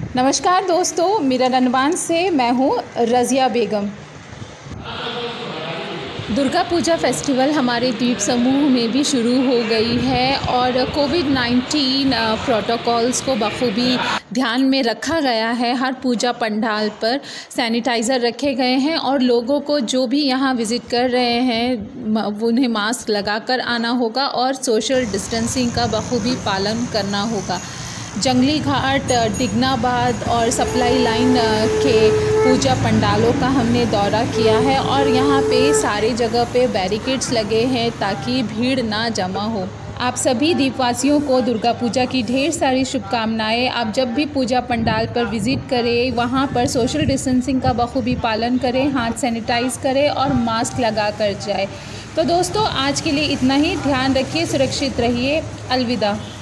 नमस्कार दोस्तों, मेरा रनवान से मैं हूँ रज़िया बेगम। दुर्गा पूजा फेस्टिवल हमारे द्वीप समूह में भी शुरू हो गई है और कोविड-19 प्रोटोकॉल्स को बखूबी ध्यान में रखा गया है। हर पूजा पंडाल पर सैनिटाइज़र रखे गए हैं और लोगों को जो भी यहाँ विज़िट कर रहे हैं उन्हें मास्क लगाकर आना होगा और सोशल डिस्टेंसिंग का बखूबी पालन करना होगा। जंगली घाट, डिगनाबाद और सप्लाई लाइन के पूजा पंडालों का हमने दौरा किया है और यहाँ पे सारी जगह पे बैरिकेड्स लगे हैं ताकि भीड़ ना जमा हो। आप सभी द्वीपवासियों को दुर्गा पूजा की ढेर सारी शुभकामनाएं। आप जब भी पूजा पंडाल पर विज़िट करें, वहाँ पर सोशल डिस्टेंसिंग का बखूबी पालन करें, हाथ सैनिटाइज़ करें और मास्क लगा कर जाए। तो दोस्तों, आज के लिए इतना ही। ध्यान रखिए, सुरक्षित रहिए। अलविदा।